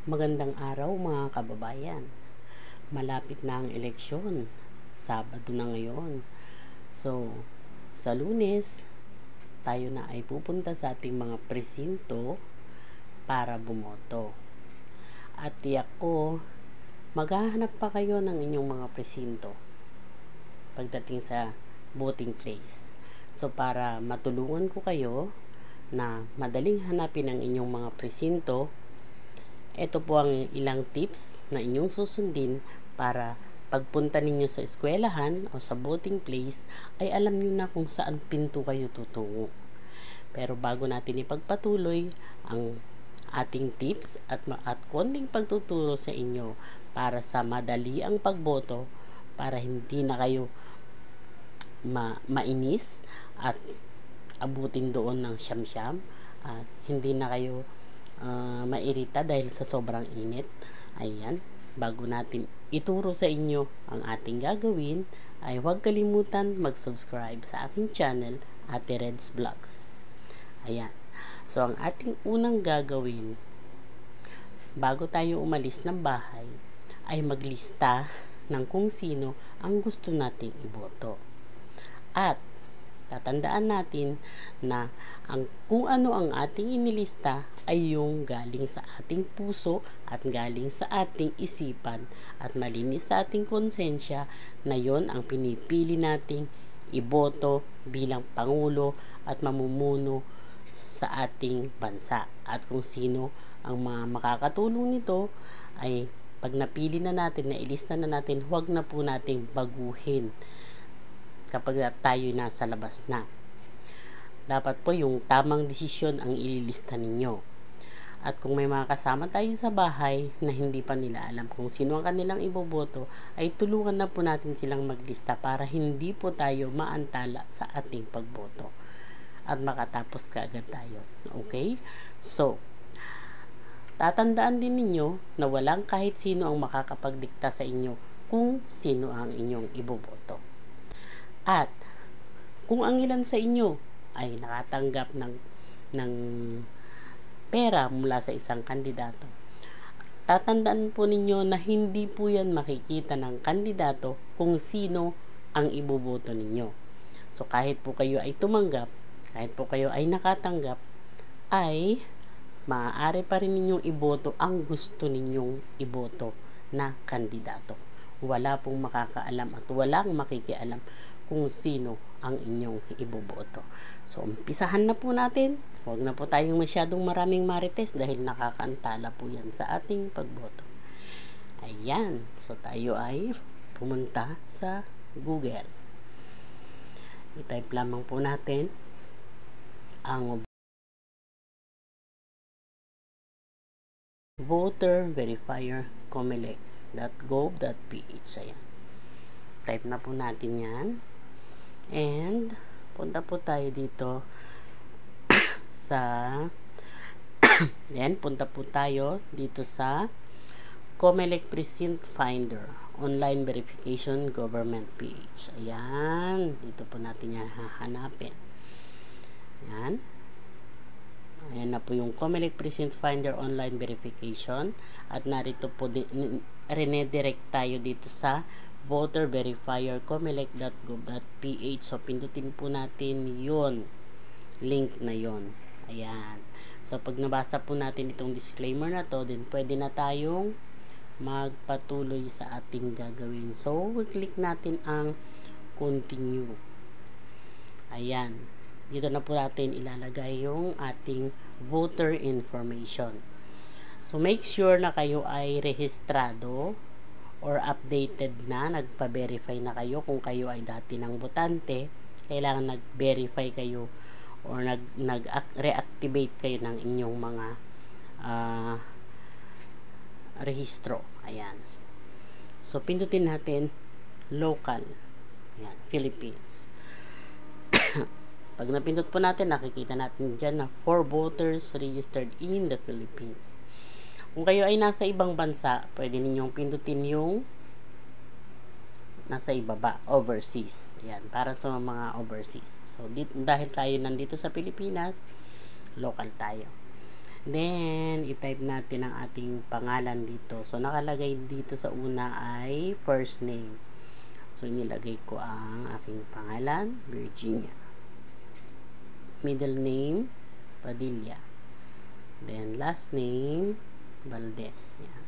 Magandang araw mga kababayan. Malapit na ang eleksyon. Sabado na ngayon. So, sa Lunes, tayo na ay pupunta sa ating mga presinto para bumoto. At tiyak ko, maghahanap pa kayo ng inyong mga presinto pagdating sa voting place. So, para matulungan ko kayo na madaling hanapin ang inyong mga presinto, ito po ang ilang tips na inyong susundin para pagpunta ninyo sa eskwelahan o sa voting place ay alam niyo na kung saan pinto kayo tutungo. Pero bago natin ipagpatuloy ang ating tips at konting pagtuturo sa inyo para sa madali ang pagboto, para hindi na kayo mainis at abutin doon ng siyam-siyam at hindi na kayo mairita dahil sa sobrang init. Ayan, bago natin ituro sa inyo ang ating gagawin, ay huwag kalimutan mag-subscribe sa aking channel, Ate Reds Vlogs. Ayan, so ang ating unang gagawin bago tayo umalis ng bahay ay maglista ng kung sino ang gusto nating iboto. At tatandaan natin na kung ano ang ating inilista ay yung galing sa ating puso at galing sa ating isipan at malinis sa ating konsensya, na yon ang pinipili nating iboto bilang Pangulo at mamumuno sa ating bansa. At kung sino ang mga makakatulong nito ay pag napili na natin, na ilista na natin, huwag na po nating baguhin kapag tayo nasa labas na. Dapat po yung tamang desisyon ang ililista ninyo. At kung may mga kasama tayo sa bahay na hindi pa nila alam kung sino ang kanilang iboboto, ay tulungan na po natin silang maglista para hindi po tayo maantala sa ating pagboto at makatapos kaagad tayo. Okay? So, tatandaan din ninyo na walang kahit sino ang makakapagdikta sa inyo kung sino ang inyong iboboto. At kung ang ilan sa inyo ay nakatanggap ng pera mula sa isang kandidato, tatandaan po ninyo na hindi po yan makikita ng kandidato kung sino ang iboboto ninyo. So kahit po kayo ay tumanggap, kahit po kayo ay nakatanggap, ay maaari pa rin ninyong iboto ang gusto ninyong iboto na kandidato. Wala pong makakaalam at walang makikialam kung sino ang inyong iboboto. So, umpisahan na po natin. Huwag na po tayong masyadong maraming marites dahil nakakaantala po yan sa ating pagboto. Ayan. So, tayo ay pumunta sa Google. I-type lamang po natin ang voter verifier comelec.gov.ph. Ayan. Type na po natin yan. And punta po tayo dito sa punta po tayo dito sa Comelec Precinct Finder Online Verification Government page. Ayan, dito po natin yan hahanapin. Ayan. Ayan na po yung Comelec Precinct Finder Online Verification, at narito po redirect tayo dito sa voter verifier comelec.gov.ph. So pindutin po natin yon link na yon. Ayan. So pag nabasa po natin itong disclaimer na to, then pwede na tayong magpatuloy sa ating gagawin. So click natin ang continue. Ayan. Dito na po natin ilalagay yung ating voter information. So make sure na kayo ay rehistrado or updated na, nagpa-verify na kayo. Kung kayo ay dati ng botante, kailangan nag-verify kayo or nag-reactivate kayo ng inyong mga rehistro. Ayan. So, pindutin natin local. Ayan, Philippines. Pag napindot po natin, nakikita natin dyan na 4 voters registered in the Philippines. Kung kayo ay nasa ibang bansa, pwede ninyong pindutin yung nasa ibaba, overseas. Ayan, para sa mga overseas. So, dahil tayo nandito sa Pilipinas, local tayo. Then, i-type natin ang ating pangalan dito. So, nakalagay dito sa una ay first name. So, inilagay ko ang aking pangalan, Virginia. Middle name, Padilla. Then, last name, Valdez. Yan.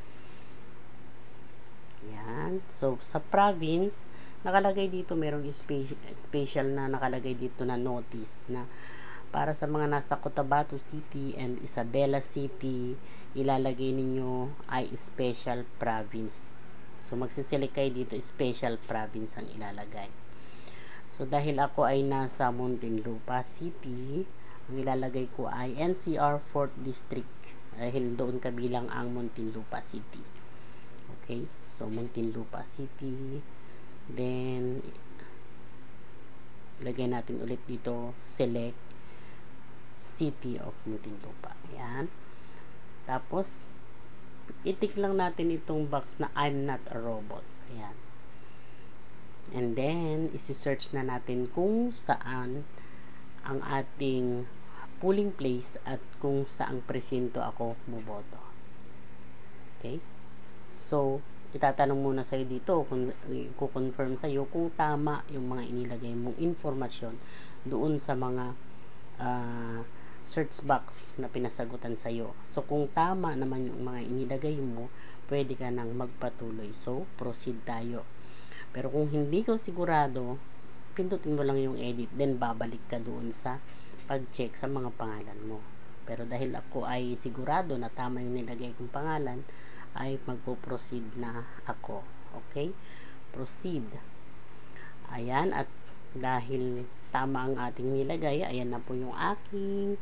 Yan. So, sa province, nakalagay dito, merong special na nakalagay dito na notice na para sa mga nasa Cotabato City and Isabela City, ilalagay ninyo ay special province. So, magsiselect kayo dito, special province ang ilalagay. So, dahil ako ay nasa Muntinlupa City, ang ilalagay ko ay NCR 4th District. Dahil doon kabilang ang Muntinlupa City. Okay? So, Muntinlupa City. Then, lagay natin ulit dito, select City of Muntinlupa. Ayan. Tapos, itik lang natin itong box na I'm not a robot. Ayan. And then, isi-search na natin kung saan ang ating polling place at kung saang presinto ako buboto. Okay? So, itatanong muna sa'yo dito kung i-confirm sa'yo kung tama yung mga inilagay mong informasyon doon sa mga search box na pinasagutan sa'yo. So, kung tama naman yung mga inilagay mo, pwede ka nang magpatuloy. So, proceed tayo. Pero kung hindi ka sigurado, pindutin mo lang yung edit, then babalik ka doon sa pag-check sa mga pangalan mo. Pero dahil ako ay sigurado na tama yung nilagay kong pangalan, ay magpo-proceed na ako. Okay? Proceed. Ayan, at dahil tama ang ating nilagay, ayan na po yung aking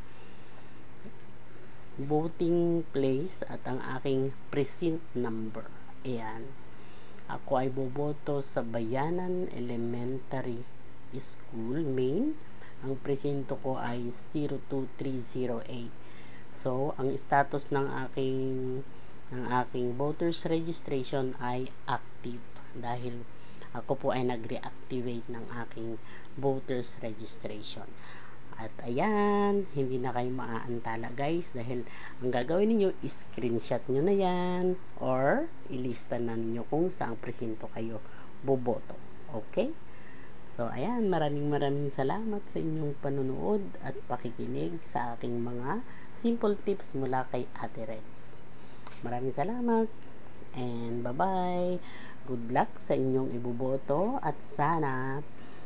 voting place at ang aking precinct number. Ayan. Ako ay boboto sa Bayanan Elementary School, Maine. Ang presinto ko ay 02308. So, ang status ng aking voters registration ay active dahil ako po ay nag-reactivate ng aking voters registration. At ayan, hindi na kayo maaantala guys dahil ang gagawin niyo is screenshot nyo na yan or ilista na ninyo kung saang presinto kayo boboto. Okay? So ayan, maraming salamat sa inyong panunood at pakikinig sa aking mga simple tips mula kay Ate Reds. Maraming salamat and bye-bye. Good luck sa inyong iboboto at sana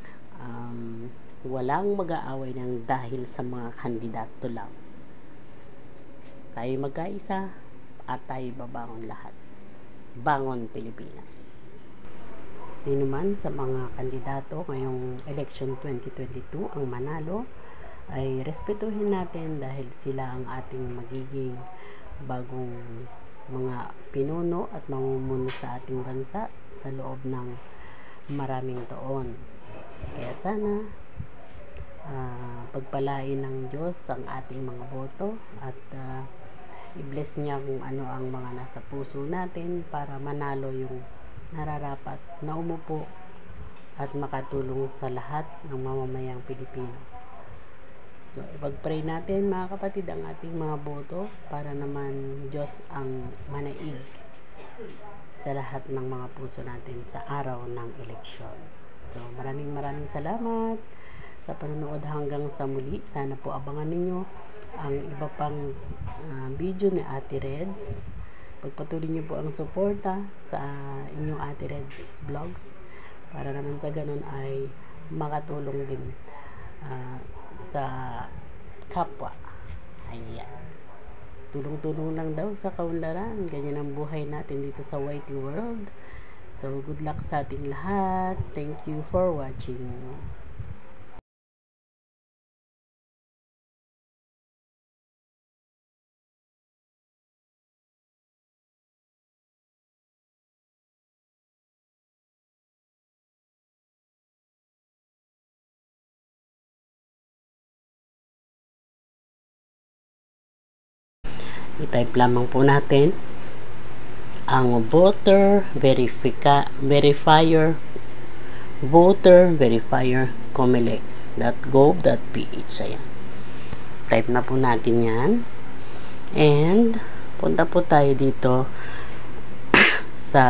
walang mag-aaway ng dahil sa mga kandidato lang. Tayo magkaisa at tayo babangon lahat. Bangon Pilipinas. Sino man sa mga kandidato ngayong election 2022 ang manalo ay respetuhin natin dahil sila ang ating magiging bagong mga pinuno at mamumuno sa ating bansa sa loob ng maraming taon. Kaya sana pagpalain ng Diyos ang ating mga boto at i-bless niya kung ano ang mga nasa puso natin para manalo yung nararapat na umupo at makatulong sa lahat ng mamamayang Pilipino. So, ipag-pray natin mga kapatid ang ating mga boto para naman Diyos ang manaig sa lahat ng mga puso natin sa araw ng eleksyon. So, maraming salamat sa panonood hanggang sa muli. Sana po abangan ninyo ang iba pang video ni Ate Reds. Pagpatuloy niyo po ang suporta sa inyong Ate Reds vlogs para naman sa ganun ay makatulong din sa kapwa. Ayan. Tulong-tulong lang daw sa kaunlaran. Ganyan ang buhay natin dito sa White World. So, good luck sa ating lahat. Thank you for watching. I-type lamang po natin ang voter verifier comelec.gov.ph. Ayan. Type na po natin yan. And punta po tayo dito sa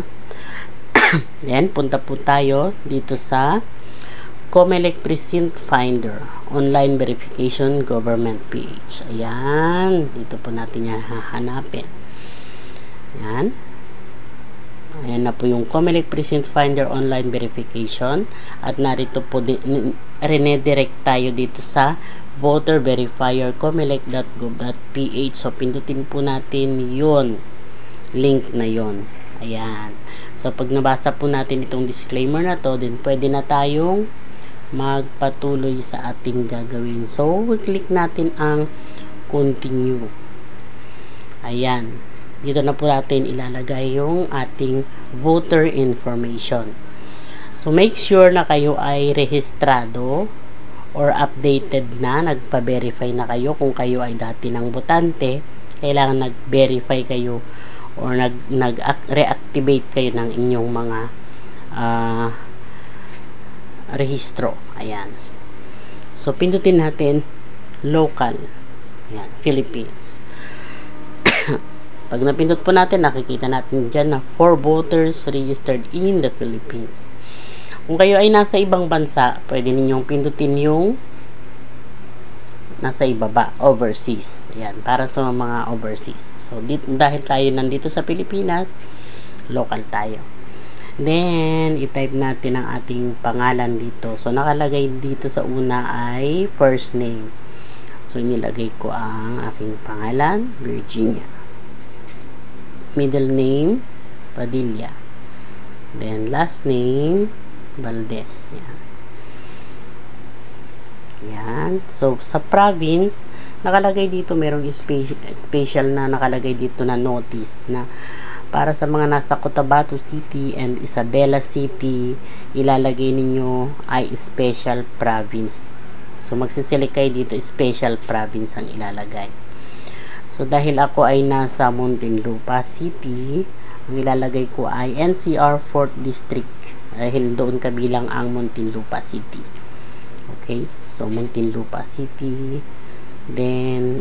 punta po tayo dito sa COMELEC Precinct Finder Online Verification Government page. Ayan, dito po natin yan hahanapin. Ayan. Ayan na po yung COMELEC Precinct Finder Online Verification. At narito po redirect tayo dito sa voter verifier comelec.gov.ph. So pindutin po natin yun, link na yun. Ayan. So pag nabasa po natin itong disclaimer na to, then pwede na tayong magpatuloy sa ating gagawin. So click natin ang continue. Ayan. Dito na po natin ilalagay yung ating voter information. So make sure na kayo ay rehistrado or updated na, nagpa-verify na kayo. Kung kayo ay dati ng botante, kailangan nag-verify kayo or nag-reactivate kayo ng inyong mga rehistro. Ayan. So pindutin natin local. Ayan, Philippines. Pag napindot po natin, nakikita natin dyan na 4 voters registered in the Philippines. Kung kayo ay nasa ibang bansa, pwede ninyong pindutin yung nasa ibaba, overseas. Ayan, para sa mga overseas. So, dahil tayo nandito sa Pilipinas, local tayo. Then, i-type natin ang ating pangalan dito. So, nakalagay dito sa una ay first name. So, nilagay ko ang aking pangalan, Virginia. Middle name, Padilla. Then, last name, Valdez. Yan. Yan. So, sa province, nakalagay dito, merong special na nakalagay dito na notice na para sa mga nasa Cotabato City and Isabela City, ilalagay ninyo ay special province. So, magsiselect kayo dito, special province ang ilalagay. So, dahil ako ay nasa Muntinlupa City, ang ilalagay ko ay NCR 4th District. Dahil doon kabilang ang Muntinlupa City. Okay? So, Muntinlupa City. Then,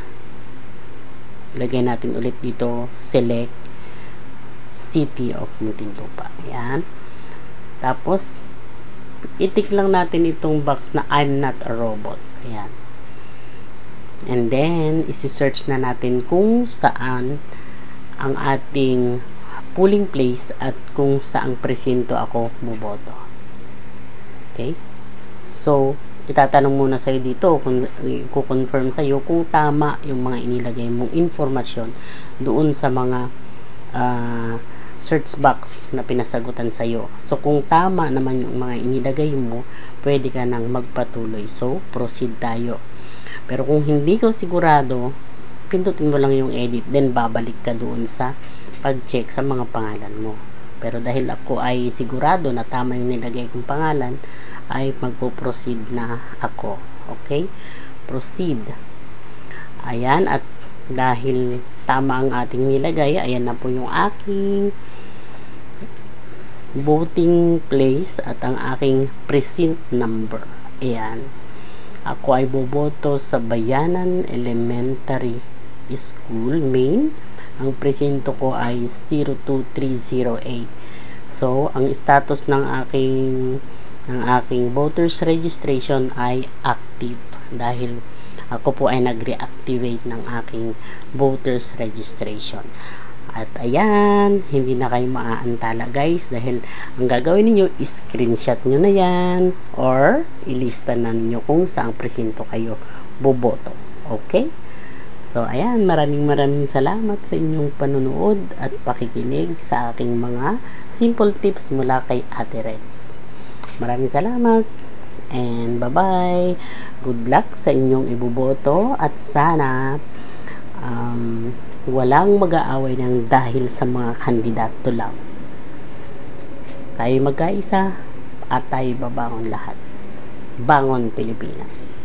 ilagay natin ulit dito, select City of Muntinlupa. Ayan. Tapos, itik lang natin itong box na I'm not a robot. Ayan. And then, isi-search na natin kung saan ang ating polling place at kung saang presinto ako buboto. Okay? So, itatanong muna sa'yo dito, kung i-confirm sa'yo kung tama yung mga inilagay mong informasyon doon sa mga search box na pinasagutan sa'yo. So, kung tama naman yung mga inilagay mo, pwede ka nang magpatuloy. So, proceed tayo. Pero kung hindi ka sigurado, pindutin mo lang yung edit, then babalik ka doon sa pag-check sa mga pangalan mo. Pero dahil ako ay sigurado na tama yung nilagay kong pangalan, ay magpo-proceed na ako. Okay? Proceed. Ayan, at dahil tama ang ating nilagay, ayan na po yung aking voting place at ang aking precinct number. Ayan. Ako ay boboto sa Bayanan Elementary School, Maine. Ang presinto ko ay 02308. So, ang status ng aking voters registration ay active dahil ako po ay nag-reactivate ng aking voters registration. At ayan, hindi na kayo maaantala guys dahil ang gagawin niyo is screenshot nyo na yan or ilista na ninyo kung saang presinto kayo boboto. Okay? So ayan, maraming salamat sa inyong panunood at pakikinig sa aking mga simple tips mula kay Ate Reds. Maraming salamat and bye-bye. Good luck sa inyong iboboto at sana walang mag-aaway ng dahil sa mga kandidato lang. Tayo magkaisa at tayo babangon lahat. Bangon Pilipinas!